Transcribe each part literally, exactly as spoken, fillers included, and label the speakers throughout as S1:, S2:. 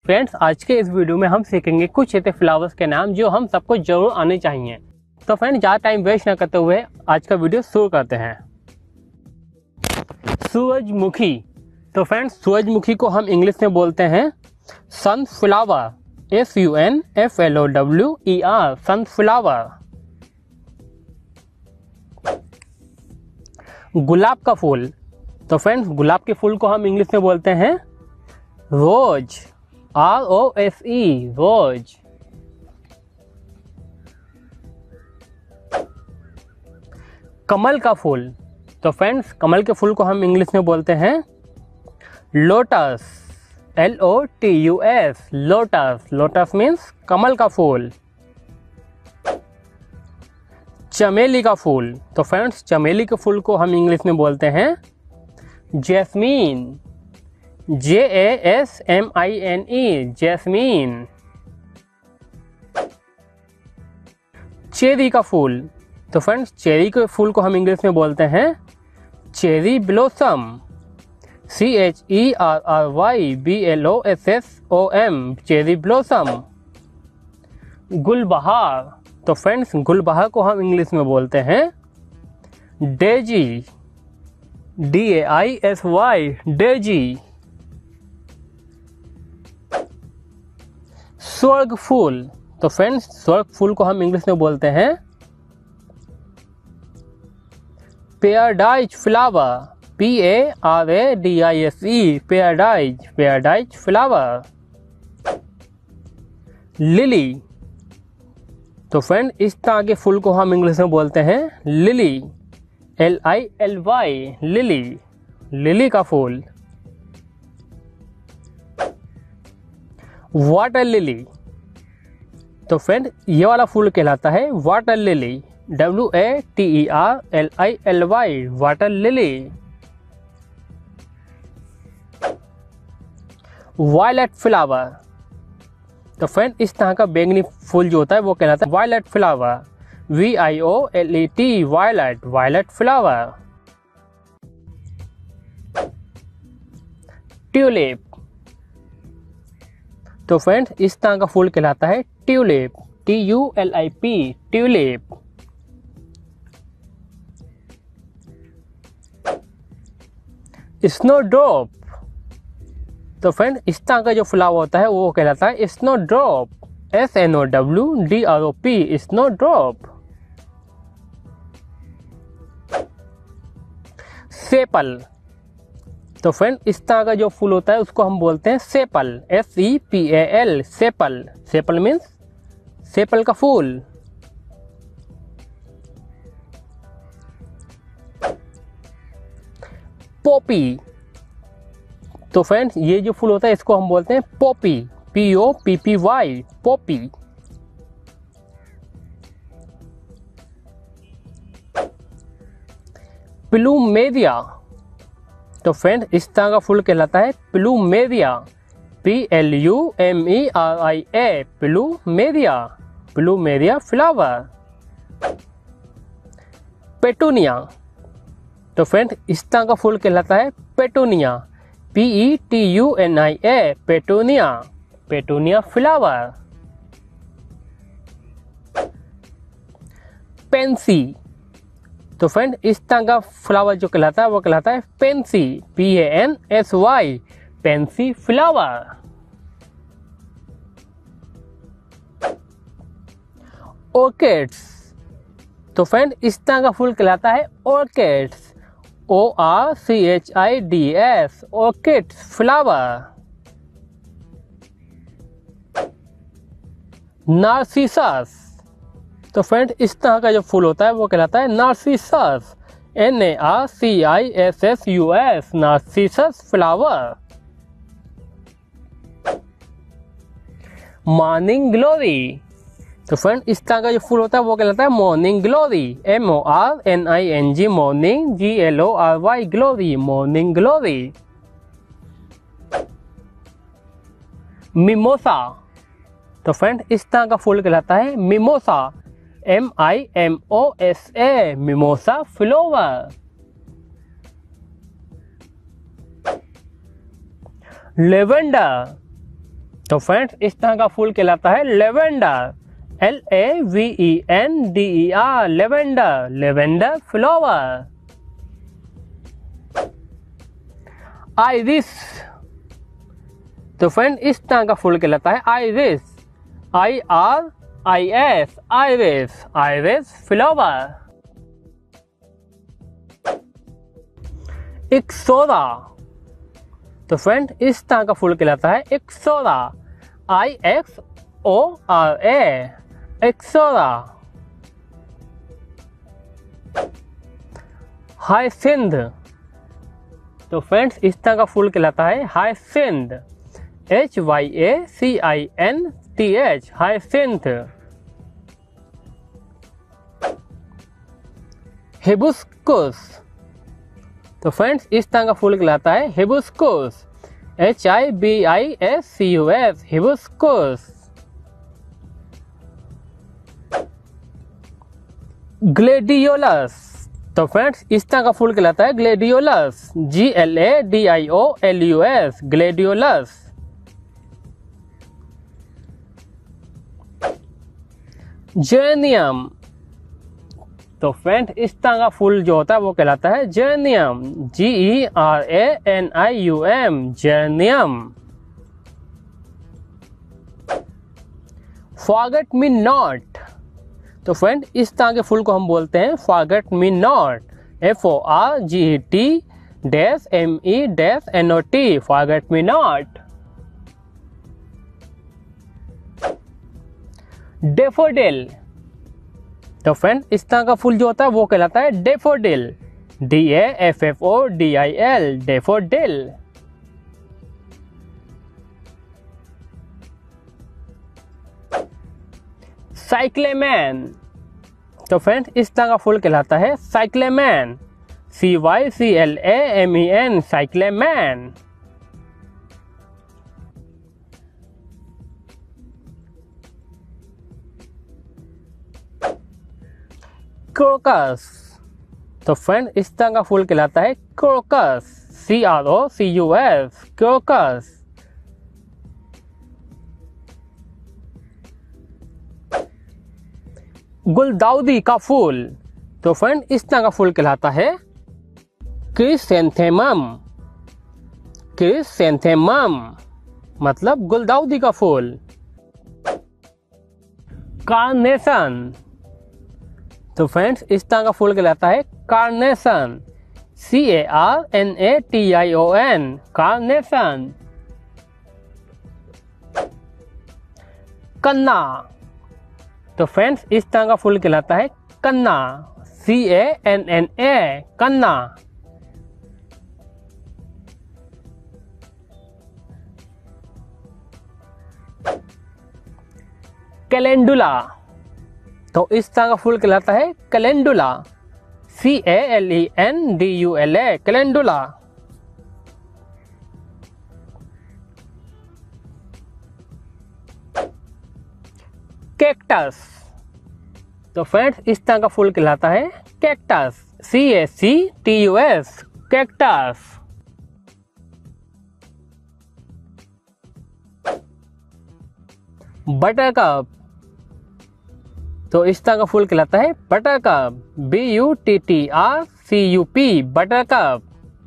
S1: Friends, आज के इस वीडियो में हम सीखेंगे कुछ ऐसे फ्लावर्स के नाम जो हम सबको जरूर आने चाहिए। तो फ्रेंड्स, ज़्यादा टाइम वेस्ट न करते हुए आज का वीडियो शुरू करते हैं। सूरजमुखी। तो फ्रेंड्स, सूरजमुखी को हम इंग्लिश में बोलते हैं sunflower, S U N F L O W E R, sunflower. गुलाब का फूल। तो फ्रेंड्स, गुलाब के फूल को हम इंग्लिश में बोलते हैं रोज, आर ओ एस ई, रोज। कमल का फूल। तो फ्रेंड्स, कमल के फूल को हम इंग्लिश में बोलते हैं lotus, L O T U S, lotus. Lotus means कमल का फूल। चमेली का फूल। तो फ्रेंड्स, चमेली के फूल को हम इंग्लिश में बोलते हैं jasmine, J A S M I N E, jasmine. Cherry का फूल। तो फ्रेंड्स, चेरी के फूल को हम इंग्लिश में बोलते हैं cherry blossom, C H E R R Y B L O S S O M, cherry blossom. गुलबहार। तो फ्रेंड्स, गुलबहार को हम इंग्लिश में बोलते हैं daisy, D A I S Y, daisy. स्वर्ग फूल। तो फ्रेंड्स, स्वर्ग फूल को हम इंग्लिश में बोलते हैं paradise flower, P A R A D I S E, paradise, paradise flower. Lily. तो फ्रेंड, इस तरह के फूल को हम इंग्लिश में बोलते हैं lily, L I L Y, lily, lily का फूल। Water lily. तो फ्रेंड, ये वाला फूल कहलाता है water lily, W A T E R L I L Y, water lily. Violet flower. तो फ्रेंड, इस तरह का बैंगनी फूल जो होता है वो कहलाता है violet flower, V I O L E T, violet, violet flower. Tulip. तो फ्रेंड्स, इस तरह का फूल कहलाता है tulip, T U L I P, tulip. Snowdrop. तो फ्रेंड, इस तरह का जो फ्लावर होता है वो कहलाता है snowdrop, S N O W D R O P, snowdrop. Sepal. तो फ्रेंड, इस तरह का जो फूल होता है उसको हम बोलते हैं sepal, S E P A L, sepal. Sepal means sepal का फूल। पोपी। तो फ्रेंड्स, ये जो फूल होता है इसको हम बोलते हैं poppy, P O P P Y, poppy. Plumeria. तो फ्रेंड, इस तरह का फूल कहलाता है plumeria, P L U M E R I A, plumeria, plumeria flower. Petunia. तो फ्रेंड, इस तरह का फूल कहलाता है petunia, P E T U N I A, petunia, petunia flower. Pansy. तो फ्रेंड, इस तरह का फ्लावर जो कहलाता है वो कहलाता है pansy, P A N S Y, pansy flower. Orchids. तो फ्रेंड, इस तरह का फूल कहलाता है orchids, O R C H I D S, orchids flower. Narcissus. तो फ्रेंड, इस तरह का जो फूल होता है वो कहलाता है narcissus, N A R C I S S U S, narcissus flower. Morning glory. तो फ्रेंड, इस तरह का जो फूल होता है वो कहलाता है morning glory, M O R N I N G, morning, G L O R Y, glory, morning glory. Mimosa. तो फ्रेंड, इस तरह का फूल कहलाता है mimosa, M I M O S A, mimosa flower. Lavender. तो फ्रेंड्स इस तरह का फूल कहलाता है lavender, L A V E N D E R, lavender, lavender flower. Iris, तो फ्रेंड इस तरह का फूल कहलाता है iris, I R I S, iris, iris flower. Ixora, तो फ्रेंड इस तरह का फूल कहलाता है ixora, I X O R A, ixora. Hyacinth, तो फ्रेंड्स इस तरह का फूल कहलाता है hyacinth, H Y A C I N T H, hyacinth. Hibiscus, तो फ्रेंड्स इस तरह का फूल कहलाता है hibiscus, H I B I S C U S, hibiscus. Gladiolus, तो फ्रेंड्स इस तरह का फूल कहलाता है gladiolus, G L A D I O L U S, gladiolus. Geranium, तो फ्रेंड इस तरह का फूल जो होता है वो कहलाता है geranium, G E R A N I U M, geranium. Forget me not, तो फ्रेंड इस तरह के फूल को हम बोलते हैं forget me not, F O R G E T dash M E dash N O T, forget me not. Daffodil, तो फ्रेंड इस तरह का फूल जो होता है वो कहलाता है daffodil, D A F F O D I L, daffodil. Cyclamen, तो फ्रेंड इस तरह का फूल कहलाता है cyclamen, C Y C L A M E N, cyclamen. Crocus, तो फ्रेंड इस तरह का फूल कहलाता है crocus, C R O C U S, crocus. गुलदाउदी का फूल, तो फ्रेंड इस तरह का फूल कहलाता है क्रिसैंथेमम, क्रिसैंथेमम मतलब गुलदाउदी का फूल। कार्नेशन, तो फ्रेंड्स इस तरह का फूल कहलाता है carnation, C A R N A T I O N, carnation. Canna, तो फ्रेंड्स इस तरह का फूल कहलाता है कन्ना, सी ए एन एन ए, कन्ना। कैलेंडुला, तो इस तरह का फूल कहलाता है calendula, C A L E N D U L A, calendula. Cactus, तो फ्रेंड्स इस तरह का फूल कहलाता है cactus, C A C T U S, cactus. Buttercup, तो इस तरह का फूल कहलाता है buttercup, B U T T R C U P, buttercup.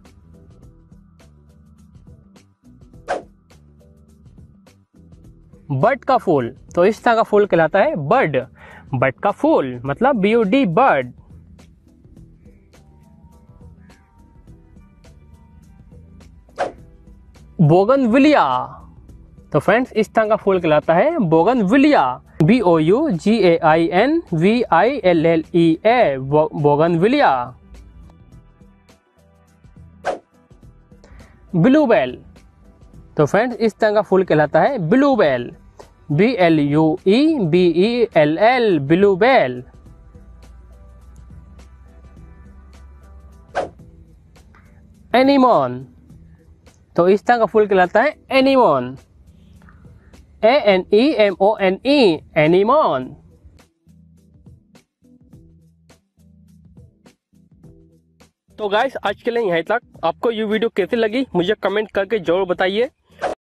S1: Bud का फूल, तो इस तरह का फूल कहलाता है बड, बड का फूल मतलब B U D, bud. Bougainvillea, तो फ्रेंड्स इस तरह का फूल कहलाता है bougainvillea, B O U G A I N V I L L E A, bougainvillea. Bluebell, तो फ्रेंड्स इस तरह का फूल कहलाता है bluebell, B L U E B E L L, bluebell. Anemone, तो इस तरह का फूल कहलाता है anemone, A N E M O N E, anemone. तो गाइस आज के लिए यहीं तक। आपको ये वीडियो कैसी लगी मुझे कमेंट करके जरूर बताइए।